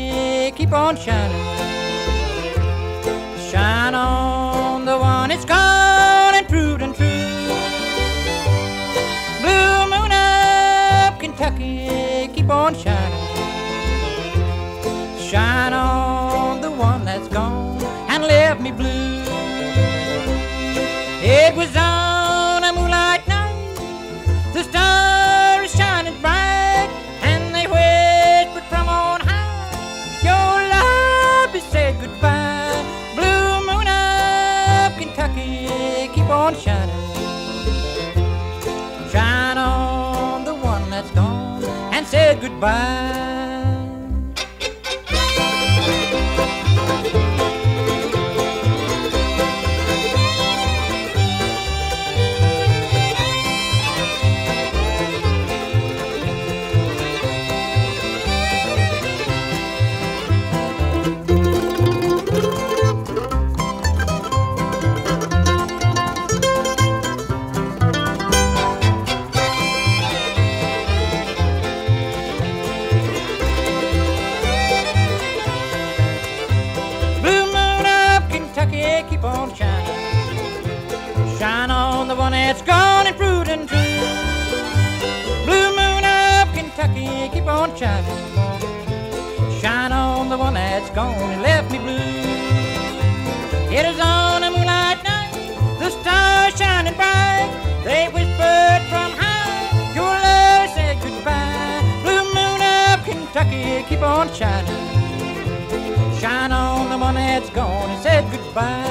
Kentucky, keep on shining. Shine on the one that's gone and proved untrue. Blue moon up Kentucky, keep on shining. Shine on the one that's gone and left me blue. It was on a moonlight night, the stars shining bright, and they whispered from on high, your love has said goodbye. Blue moon up Kentucky, keep on shining. Shine on the one that's gone and said goodbye. Keep on shining. Shine on the one that's gone and proved untrue. Blue moon up Kentucky, keep on shining. Shine on the one that's gone and left me blue. It is on a moonlight night, the stars shining bright, they whispered from high, your love said goodbye. Blue moon up Kentucky, keep on shining. Shine on the one that's gone and said goodbye.